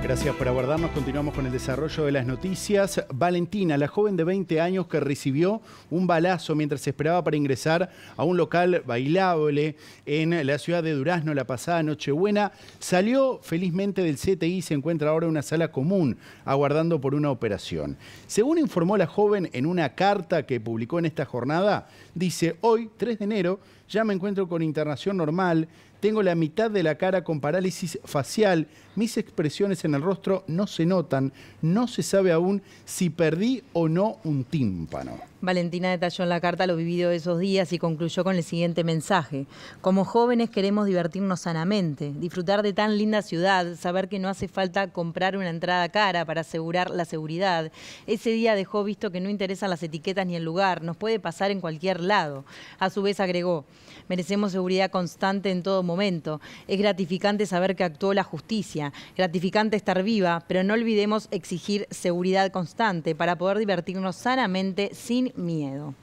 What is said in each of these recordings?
Gracias por aguardarnos. Continuamos con el desarrollo de las noticias. Valentina, la joven de 20 años que recibió un balazo mientras se esperaba para ingresar a un local bailable en la ciudad de Durazno la pasada Nochebuena, salió felizmente del CTI y se encuentra ahora en una sala común, aguardando por una operación. Según informó la joven en una carta que publicó en esta jornada, dice: hoy, 3 de enero, ya me encuentro con internación normal, tengo la mitad de la cara con parálisis facial, mis expresiones en el rostro no se notan, no se sabe aún si perdí o no un tímpano. Valentina detalló en la carta lo vivido esos días y concluyó con el siguiente mensaje: como jóvenes queremos divertirnos sanamente, disfrutar de tan linda ciudad, saber que no hace falta comprar una entrada cara para asegurar la seguridad. Ese día dejó visto que no interesan las etiquetas ni el lugar, nos puede pasar en cualquier lado. A su vez agregó: merecemos seguridad constante en todo momento. Es gratificante saber que actuó la justicia, gratificante estar viva, pero no olvidemos exigir seguridad constante para poder divertirnos sanamente sin miedo.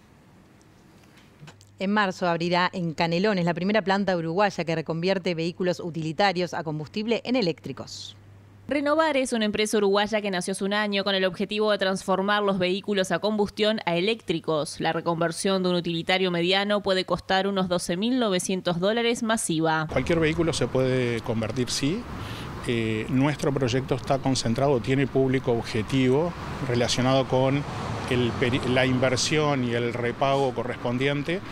En marzo abrirá en Canelones la primera planta uruguaya que reconvierte vehículos utilitarios a combustible en eléctricos. Renovar es una empresa uruguaya que nació hace un año con el objetivo de transformar los vehículos a combustión a eléctricos. La reconversión de un utilitario mediano puede costar unos $12.900 masiva. Cualquier vehículo se puede convertir, sí. Nuestro proyecto está concentrado, tiene público objetivo relacionado con la inversión y el repago correspondiente.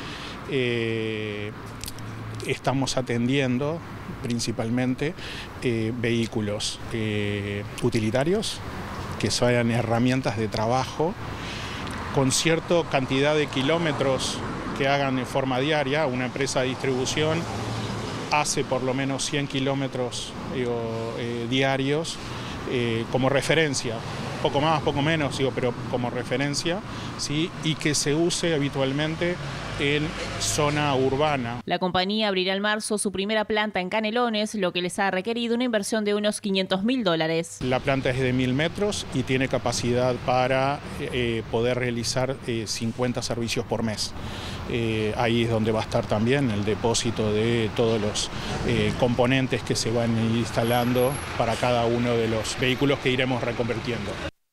Estamos atendiendo principalmente vehículos utilitarios, que sean herramientas de trabajo, con cierta cantidad de kilómetros que hagan de forma diaria. Una empresa de distribución hace por lo menos 100 kilómetros diarios como referencia. Poco más, poco menos, pero como referencia, ¿sí? Y que se use habitualmente en zona urbana. La compañía abrirá en marzo su primera planta en Canelones, lo que les ha requerido una inversión de unos $500.000. La planta es de 1000 metros y tiene capacidad para poder realizar 50 servicios por mes. Ahí es donde va a estar también el depósito de todos los componentes que se van instalando para cada uno de los vehículos que iremos reconvirtiendo.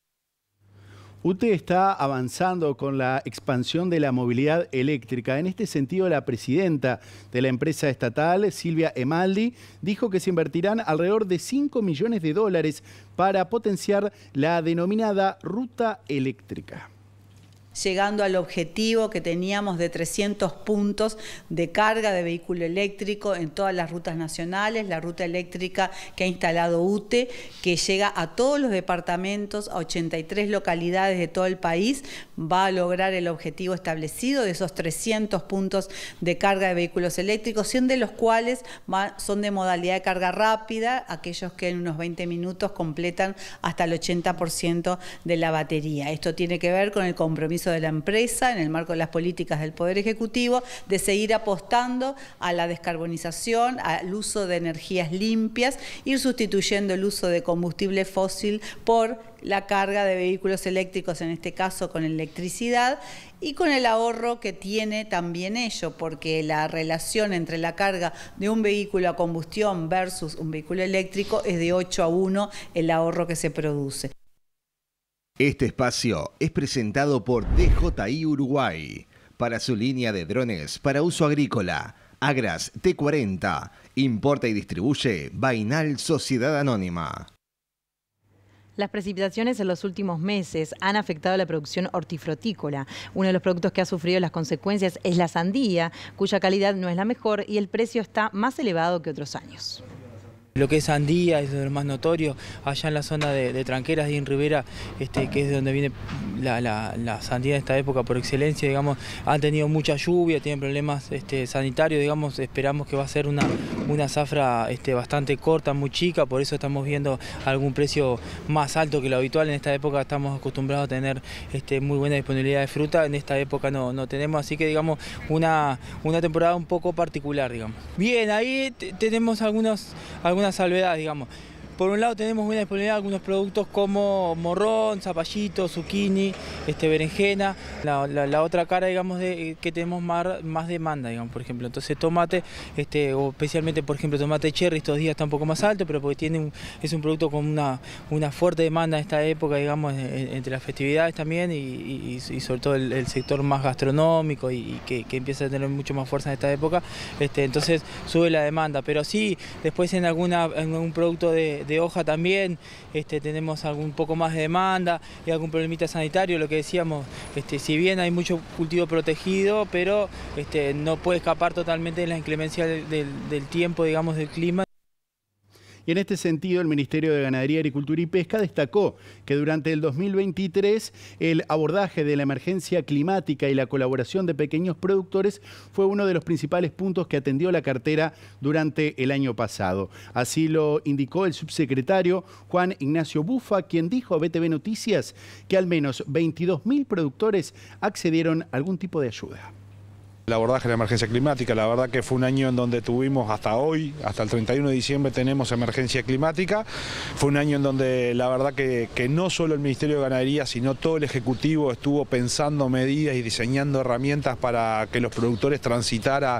UTE está avanzando con la expansión de la movilidad eléctrica. En este sentido, la presidenta de la empresa estatal, Silvia Emaldi, dijo que se invertirán alrededor de $5 millones para potenciar la denominada ruta eléctrica, llegando al objetivo que teníamos de 300 puntos de carga de vehículo eléctrico en todas las rutas nacionales, la ruta eléctrica que ha instalado UTE, que llega a todos los departamentos, a 83 localidades de todo el país, va a lograr el objetivo establecido de esos 300 puntos de carga de vehículos eléctricos, 100 de los cuales son de modalidad de carga rápida, aquellos que en unos 20 minutos completan hasta el 80% de la batería. Esto tiene que ver con el compromiso de la empresa, en el marco de las políticas del Poder Ejecutivo, de seguir apostando a la descarbonización, al uso de energías limpias, ir sustituyendo el uso de combustible fósil por la carga de vehículos eléctricos, en este caso con electricidad, y con el ahorro que tiene también ello, porque la relación entre la carga de un vehículo a combustión versus un vehículo eléctrico es de 8-1 el ahorro que se produce. Este espacio es presentado por DJI Uruguay, para su línea de drones para uso agrícola, Agras T40, importa y distribuye Bainal Sociedad Anónima. Las precipitaciones en los últimos meses han afectado la producción hortifrutícola. Uno de los productos que ha sufrido las consecuencias es la sandía, cuya calidad no es la mejor y el precio está más elevado que otros años. Lo que es sandía es lo más notorio, allá en la zona de Tranqueras y en Rivera, que es de donde viene la sandía de esta época por excelencia, digamos, han tenido mucha lluvia, tienen problemas sanitarios, digamos, esperamos que va a ser una zafra bastante corta, muy chica, por eso estamos viendo algún precio más alto que lo habitual. En esta época estamos acostumbrados a tener muy buena disponibilidad de fruta, en esta época no tenemos, así que digamos una temporada un poco particular, digamos. Bien, ahí tenemos algunas salvedades, digamos. Por un lado tenemos buena disponibilidad de algunos productos como morrón, zapallito, zucchini, berenjena. La otra cara, digamos, que tenemos más demanda, digamos, por ejemplo. Entonces tomate, o especialmente, por ejemplo, tomate cherry estos días está un poco más alto, pero porque es un producto con una fuerte demanda en esta época, digamos, entre las festividades también y sobre todo el sector más gastronómico y que empieza a tener mucho más fuerza en esta época. Entonces sube la demanda, pero sí, después en algún producto de hoja también tenemos un poco más de demanda y algún problemita sanitario, lo que decíamos, si bien hay mucho cultivo protegido, pero no puede escapar totalmente de la inclemencia del tiempo, digamos, del clima. Y en este sentido, el Ministerio de Ganadería, Agricultura y Pesca destacó que durante el 2023 el abordaje de la emergencia climática y la colaboración de pequeños productores fue uno de los principales puntos que atendió la cartera durante el año pasado. Así lo indicó el subsecretario Juan Ignacio Bufa, quien dijo a BTV Noticias que al menos 22.000 productores accedieron a algún tipo de ayuda. El abordaje de la emergencia climática, la verdad que fue un año en donde tuvimos hasta hoy, hasta el 31 de diciembre tenemos emergencia climática. Fue un año en donde la verdad que no solo el Ministerio de Ganadería, sino todo el Ejecutivo estuvo pensando medidas y diseñando herramientas para que los productores transitaran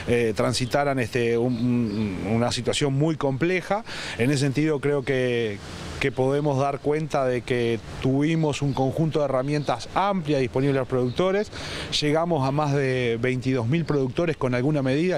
una situación muy compleja. En ese sentido creo que podemos dar cuenta de que tuvimos un conjunto de herramientas amplias disponibles a los productores. Llegamos a más de 22.000 productores con alguna medida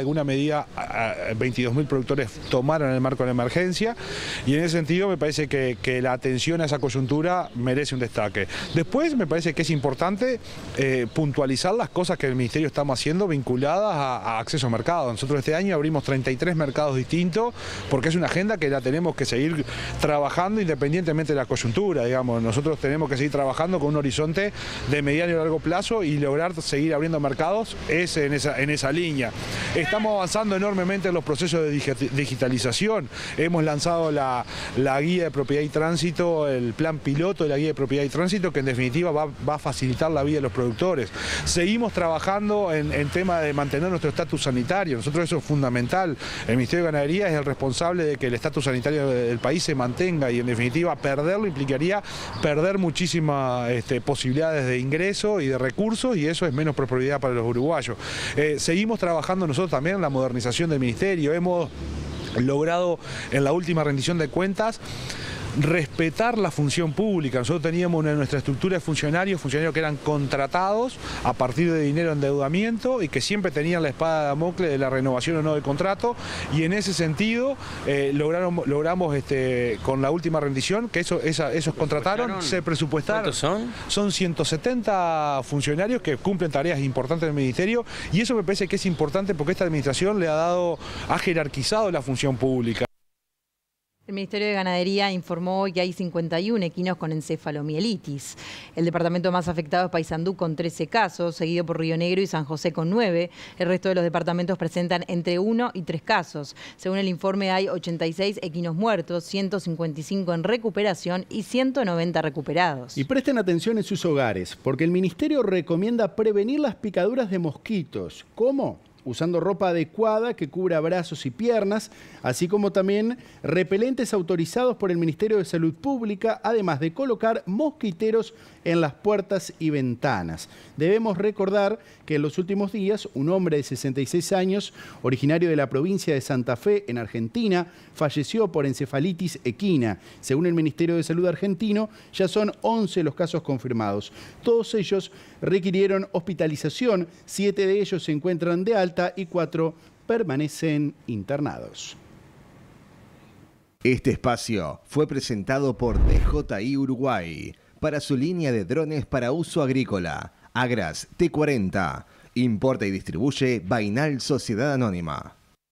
22.000 productores tomaron el marco de la emergencia, y en ese sentido me parece que la atención a esa coyuntura merece un destaque. Después me parece que es importante puntualizar las cosas que el Ministerio estamos haciendo vinculadas a acceso a mercado. Nosotros este año abrimos 33 mercados distintos porque es una agenda que la tenemos que seguir trabajando independientemente de la coyuntura, digamos. Nosotros tenemos que seguir trabajando con un horizonte de mediano y largo plazo y lograr seguir abriendo mercados es en esa línea. Estamos avanzando enormemente en los procesos de digitalización. Hemos lanzado la guía de propiedad y tránsito, el plan piloto de la guía de propiedad y tránsito, que en definitiva va a facilitar la vida de los productores. Seguimos trabajando en tema de mantener nuestro estatus sanitario. Nosotros eso es fundamental. El Ministerio de Ganadería es el responsable de que el estatus sanitario del país se mantenga, y en definitiva perderlo implicaría perder muchísimas posibilidades de ingreso y de recursos, y eso es menos prosperidad para los uruguayos. Seguimos trabajando nosotros también en la modernización del Ministerio. Hemos logrado en la última rendición de cuentas respetar la función pública. Nosotros teníamos en nuestra estructura de funcionarios que eran contratados a partir de dinero de endeudamiento y que siempre tenían la espada de Damocles de la renovación o no del contrato, y en ese sentido logramos con la última rendición que esos contrataron, se presupuestaron. ¿Cuántos son? Son 170 funcionarios que cumplen tareas importantes del Ministerio, y eso me parece que es importante porque esta administración ha jerarquizado la función pública. El Ministerio de Ganadería informó hoy que hay 51 equinos con encefalomielitis. El departamento más afectado es Paysandú con 13 casos, seguido por Río Negro y San José con 9. El resto de los departamentos presentan entre 1 y 3 casos. Según el informe hay 86 equinos muertos, 155 en recuperación y 190 recuperados. Y presten atención en sus hogares, porque el Ministerio recomienda prevenir las picaduras de mosquitos. ¿Cómo? Usando ropa adecuada que cubra brazos y piernas, así como también repelentes autorizados por el Ministerio de Salud Pública, además de colocar mosquiteros en las puertas y ventanas. Debemos recordar que en los últimos días un hombre de 66 años, originario de la provincia de Santa Fe, en Argentina, falleció por encefalitis equina. Según el Ministerio de Salud argentino, ya son 11 los casos confirmados. Todos ellos requirieron hospitalización, 7 de ellos se encuentran de alta y 4 permanecen internados. Este espacio fue presentado por DJI Uruguay para su línea de drones para uso agrícola. Agras T40. Importa y distribuye Bainal Sociedad Anónima.